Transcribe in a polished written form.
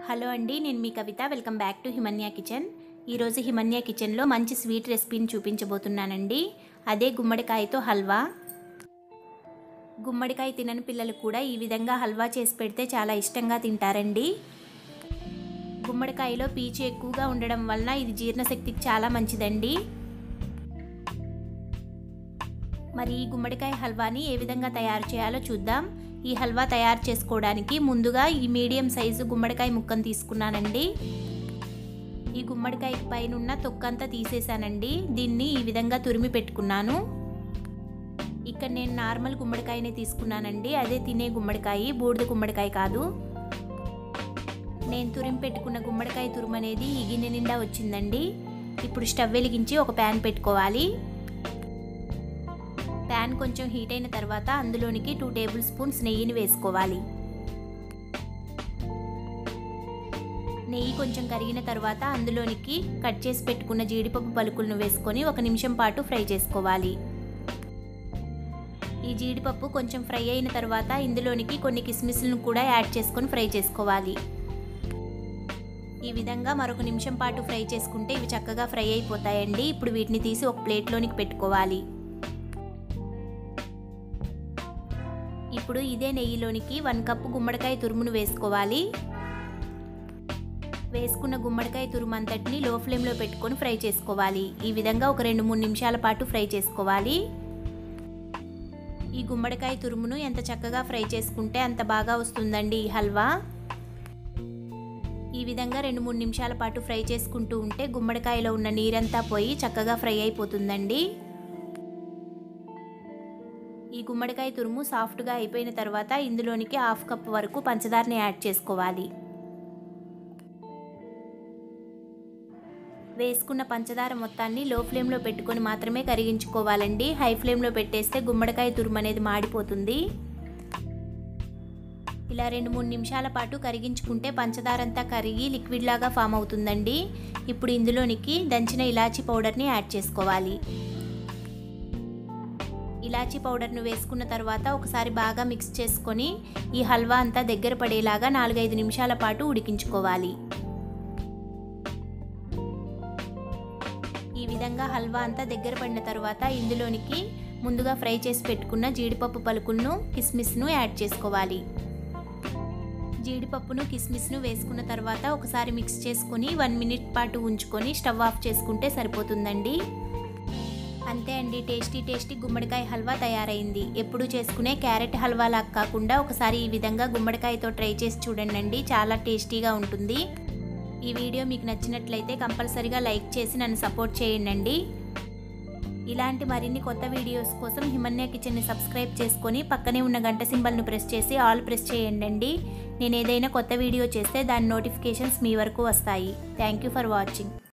Hello అండి, నేను మీ Kavitha. Welcome back to Himanya kitchen. ఈరోజు హిమన్య కిచెన్లో మంచి స్వీట్ రెసిపీని చూపించబోతున్నానండి. అదే గుమ్మడికాయతో హల్వా. గుమ్మడికాయ తినని పిల్లలు కూడా ఈ విధంగా హల్వా చేసి పెడితే చాలా ఇష్టంగా తింటారండి. గుమ్మడికాయలో పీచు ఎక్కువగా ఉండడం వలన ఇది జీర్ణశక్తికి చాలా మంచిదండి. మరి ఈ గుమ్మడికాయ హల్వాని ఏ విధంగా తయారు చేయాలో చూద్దాం. ఈ హల్వా తయారు చేసుకోవడానికి ముందుగా ఈ మీడియం సైజు గుమ్మడికాయ ముక్కను తీసుకున్నానండి. ఈ గుమ్మడికాయ పైన ఉన్న తొక్కంతా తీసేసానండి. దీన్ని ఈ విధంగా తురిమి పెట్టుకున్నాను. ఇక్కడ నేను నార్మల్ గుమ్మడికాయనే తీసుకున్నానండి. అదే తినే గుమ్మడికాయ, బూడిద గుమ్మడికాయ కాదు. నేను తురిమి పెట్టుకున్న గుమ్మడికాయ తురుము అనేది ఈ గిన్నె నిండా వచ్చిందండి. ఇప్పుడు స్టవ్ వెలిగించి ఒక ప్యాన్ పెట్టుకోవాలి. ప్యాన్ కొంచెం హీట్ అయిన తర్వాత అందులోనికి 2 టేబుల్ స్పూన్స్ నెయ్యిని వేసుకోవాలి. నెయ్యి కొంచెం కరిగిన తర్వాత అందులోనికి కట్ చేసి పెట్టుకున్న జీడిపప్పు పలుకులను వేసుకొని 1 నిమిషం పాటు ఫ్రై చేసుకోవాలి. ఈ జీడిపప్పు కొంచెం ఫ్రై అయిన తర్వాత ఇందులోనికి కొన్ని కిస్మిస్లను కూడా యాడ్ చేసుకొని ఫ్రై చేసుకోవాలి. ఈ విధంగా మరొక నిమిషం పాటు ఫ్రై చేసుకుంటే ఇవి చక్కగా ఫ్రై అయిపోతాయండి. ఇప్పుడు వీటిని తీసి ఒక ప్లేట్లోనికి పెట్టుకోవాలి. ఇప్పుడు ఇదే నెయ్యిలోనికి 1 కప్పు గుమ్మడికాయ తురుమును వేసుకోవాలి. వేసుకున్న గుమ్మడికాయ తురుము అంతటిని లో ఫ్లేమ్లో పెట్టుకొని ఫ్రై చేసుకోవాలి. ఈ విధంగా ఒక 2-3 నిమిషాల పాటు ఫ్రై చేసుకోవాలి. ఈ గుమ్మడికాయ తురుమును ఎంత చక్కగా ఫ్రై చేసుకుంటే అంత బాగా వస్తుందండి ఈ హల్వా. ఈ విధంగా 2-3 నిమిషాల పాటు ఫ్రై చేసుకుంటూ ఉంటే గుమ్మడికాయలో ఉన్న నీరంతా పోయి చక్కగా ఫ్రై అయిపోతుందండి. ఈ గుమ్మడికాయ తురుము సాఫ్ట్గా అయిపోయిన తర్వాత ఇందులోనికి 1/2 కప్ వరకు పంచదారని యాడ్ చేసుకోవాలి. వేసుకున్న పంచదార మొత్తాన్ని లో ఫ్లేమ్లో పెట్టుకొని మాత్రమే కరిగించుకోవాలండి. హై ఫ్లేమ్లో పెట్టేస్తే గుమ్మడికాయ తురుము అనేది మాడిపోతుంది. ఇలా 2-3 నిమిషాల పాటు కరిగించుకుంటే పంచదార అంతా కరిగి లిక్విడ్ లాగా ఫామ్ అవుతుందండి. ఇప్పుడు ఇందులోనికి దంచిన ఇలాచీ పౌడర్ని యాడ్ చేసుకోవాలి. ఇలాచీ పౌడర్ను వేసుకున్న తర్వాత ఒకసారి బాగా మిక్స్ చేసుకొని ఈ హల్వా అంతా దగ్గర పడేలాగా 4-5 నిమిషాల పాటు ఉడికించుకోవాలి. ఈ విధంగా హల్వా అంతా దగ్గర పడిన తర్వాత ఇందులోనికి ముందుగా ఫ్రై చేసి పెట్టుకున్న జీడిపప్పు పలుకులను, కిస్మిస్ను యాడ్ చేసుకోవాలి. జీడిపప్పును, కిస్మిస్ను వేసుకున్న తర్వాత ఒకసారి మిక్స్ చేసుకొని 1 మినిట్ పాటు ఉంచుకొని స్టవ్ ఆఫ్ చేసుకుంటే సరిపోతుందండి. అంతే అండి, టేస్టీ గుమ్మడికాయ హల్వా తయారైంది. ఎప్పుడు చేసుకునే క్యారెట్ హల్వా లాగా కాకుండా ఒకసారి ఈ విధంగా గుమ్మడికాయతో ట్రై చేసి చూడండి. చాలా టేస్టీగా ఉంటుంది. ఈ వీడియో మీకు నచ్చినట్లయితే కంపల్సరీగా లైక్ చేసి నన్ను సపోర్ట్ చేయండి. ఇలాంటి మరిన్ని కొత్త వీడియోస్ కోసం హిమన్య కిచెన్ని సబ్స్క్రైబ్ చేసుకొని పక్కనే ఉన్న గంట సింబల్ను ప్రెస్ చేసి ఆల్ ప్రెస్ చేయండి. నేను ఏదైనా కొత్త వీడియో చేస్తే దాని నోటిఫికేషన్స్ మీ వరకు వస్తాయి. Thank you for watching.